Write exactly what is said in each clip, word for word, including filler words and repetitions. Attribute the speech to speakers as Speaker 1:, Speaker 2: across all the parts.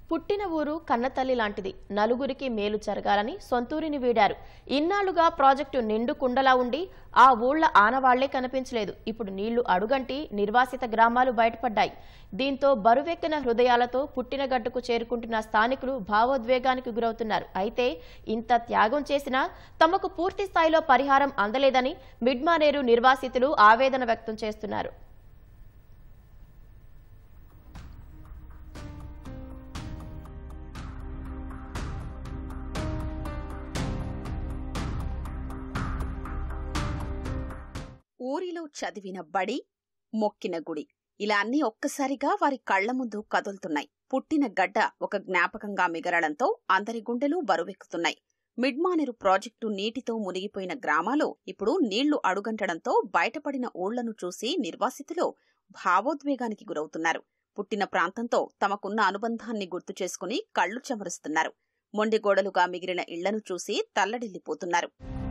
Speaker 1: పుట్టిన ఊరు కన్నతల్లి లాంటిది. నలుగురికి మేలు జరగాలని సొంతూరిని వీడారు. ఇన్నాళ్లుగా ప్రాజెక్టు నిండు కుండలా ఉండి ఆ ఊళ్ల ఆనవాళ్లే కనిపించలేదు. ఇప్పుడు నీళ్లు అడుగంటి నిర్వాసిత గ్రామాలు బయటపడ్డాయి. దీంతో బరువెక్కిన హృదయాలతో పుట్టిన గడ్డకు చేరుకుంటున్న స్థానికులు భావోద్వేగానికి గురవుతున్నారు. అయితే ఇంత త్యాగం చేసినా తమకు పూర్తి స్థాయిలో పరిహారం అందలేదని మిడ్మానేరు నిర్వాసితులు ఆవేదన వ్యక్తం చేస్తున్నారు.
Speaker 2: ఊరిలో చదివిన బడి, మొక్కిన గుడి ఇలా అన్నీ ఒక్కసారిగా వారి కళ్ల ముందు కదులుతున్నాయి. పుట్టిన గడ్డ ఒక జ్ఞాపకంగా మిగలడంతో అందరి గుండెలు బరువెక్కుతున్నాయి. మిడ్మానేరు ప్రాజెక్టు నీటితో మునిగిపోయిన గ్రామాలు ఇప్పుడు నీళ్లు అడుగంటడంతో బయటపడిన ఊళ్లను చూసి నిర్వాసితులు భావోద్వేగానికి గురవుతున్నారు. పుట్టిన ప్రాంతంతో తమకున్న అనుబంధాన్ని గుర్తు చేసుకుని కళ్లు చెమరుస్తున్నారు. మొండిగోడలుగా మిగిలిన ఇళ్లను చూసి తల్లడిల్లిపోతున్నారు.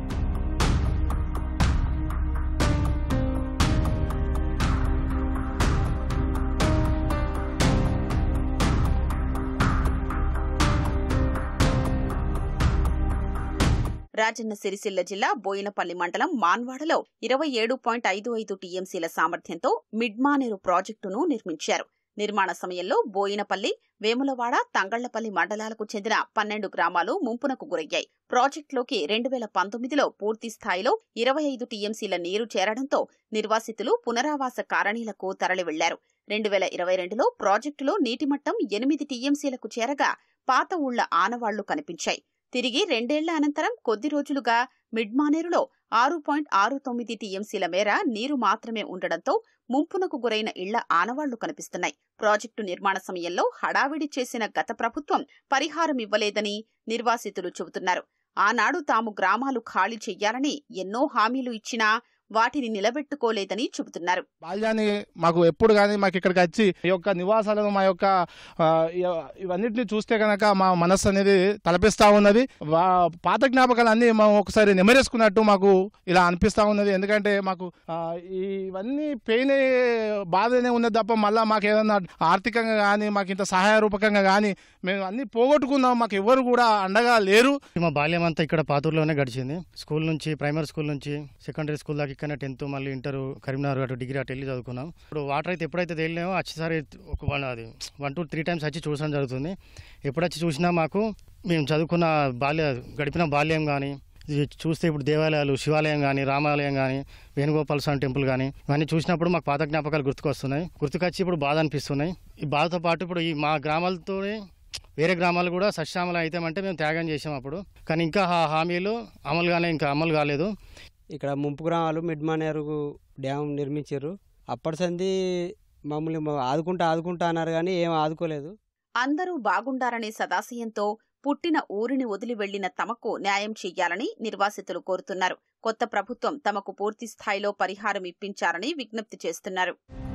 Speaker 2: రాజన్న సిరిసిల్ల జిల్లా బోయినపల్లి మండలం మాన్వాడలో ఇరవై ఏడు పాయింట్ ఐదు ఐదు టీఎంసీల సామర్థ్యంతో మిడ్మానేరు ప్రాజెక్టును నిర్మించారు. నిర్మాణ సమయంలో బోయినపల్లి, వేములవాడ, తంగళ్లపల్లి మండలాలకు చెందిన పన్నెండు గ్రామాలు ముంపునకు గురయ్యాయి. ప్రాజెక్టులోకి రెండు వేల పంతొమ్మిదిలో పూర్తి స్థాయిలో ఇరవై ఐదు టీఎంసీల నీరు చేరడంతో నిర్వాసితులు పునరావాస కాలనీలకు తరలి వెళ్లారు. రెండు వేల ఇరవై రెండులో ప్రాజెక్టులో నీటిమట్టం ఎనిమిది టీఎంసీలకు చేరగా పాత ఊళ్ల ఆనవాళ్లు కనిపించాయి. తిరిగి రెండేళ్ల అనంతరం కొద్ది రోజులుగా మిడ్మానేరులో ఆరు పాయింట్ ఆరు తొమ్మిది టీఎంసీల మేర నీరు మాత్రమే ఉండడంతో ముంపునకు గురైన ఇళ్ల ఆనవాళ్లు కనిపిస్తున్నాయి. ప్రాజెక్టు నిర్మాణ సమయంలో హడావిడి చేసిన గత ప్రభుత్వం పరిహారం ఇవ్వలేదని నిర్వాసితులు చెబుతున్నారు. ఆనాడు తాము గ్రామాలు ఖాళీ చెయ్యాలని ఎన్నో హామీలు ఇచ్చినా వాటిని నిలబెట్టుకోలేదని చెబుతున్నారు.
Speaker 3: బాల్యాన్ని మాకు ఎప్పుడు కానీ మాకు ఇక్కడికి వచ్చి ఈ యొక్క నివాసాలను మా యొక్క ఇవన్నిటిని చూస్తే కనుక మా మనస్సు అనేది తలపిస్తా ఉన్నది. పాత జ్ఞాపకాలన్నీ మేము ఒకసారి నెమరేసుకున్నట్టు మాకు ఇలా అనిపిస్తా ఉన్నది. ఎందుకంటే మాకు ఇవన్నీ పెయిన్ బాధనే ఉన్నది తప్ప మళ్ళీ మాకు ఏదన్నా ఆర్థికంగా కానీ మాకు ఇంత సహాయ రూపకంగా కానీ మేము అన్ని పోగొట్టుకున్నాం. మాకు ఎవరు కూడా అండగా లేరు.
Speaker 4: మా బాల్యం అంతా ఇక్కడ పాతూరులోనే గడిచింది. స్కూల్ నుంచి, ప్రైమరీ స్కూల్ నుంచి సెకండరీ స్కూల్ దాకా ఇక్కడ టెన్త్ మళ్ళీ ఇంటర్ కరీంనగర్ అటు డిగ్రీ అటు వెళ్ళి చదువుకున్నాం. ఇప్పుడు వాటర్ అయితే ఎప్పుడైతే తేలినామో వచ్చేసారి ఒక వన్ అది వన్ టూ త్రీ టైమ్స్ వచ్చి చూడడం జరుగుతుంది. ఎప్పుడు వచ్చి చూసినా మాకు మేము చదువుకున్న బాల్య గడిపిన బాల్యం కానీ చూస్తే ఇప్పుడు దేవాలయాలు, శివాలయం కానీ, రామాలయం కానీ, వేణుగోపాల స్వామి టెంపుల్ కానీ ఇవన్నీ చూసినప్పుడు మాకు పాత జ్ఞాపకాలు గుర్తుకొస్తున్నాయి. గుర్తుకొచ్చి ఇప్పుడు బాధ అనిపిస్తున్నాయి. ఈ బాధతో పాటు ఇప్పుడు ఈ మా గ్రామాలతోనే వేరే గ్రామాలు కూడా సశ్యామలం అయితామంటే మేము త్యాగం చేసాం అప్పుడు. కానీ ఇంకా ఆ హామీలు అమలుగానే ఇంకా అమలు కాలేదు.
Speaker 5: ఇక్కడ ముంపు గ్రామాలు మిడ్మానేరు డ్యామ్ నిర్మించారు. అప్పటి సంది మమ్మల్ని ఆదుకుంటా ఆదుకుంటా అన్నారు కానీ ఏం ఆదుకోలేదు.
Speaker 2: అందరూ బాగుండాలనే సదాశయంతో పుట్టిన ఊరిని వదిలి వెళ్లిన తమకు న్యాయం చెయ్యాలని నిర్వాసితులు కోరుతున్నారు. కొత్త ప్రభుత్వం తమకు పూర్తి స్థాయిలో పరిహారం ఇప్పించాలని విజ్ఞప్తి చేస్తున్నారు.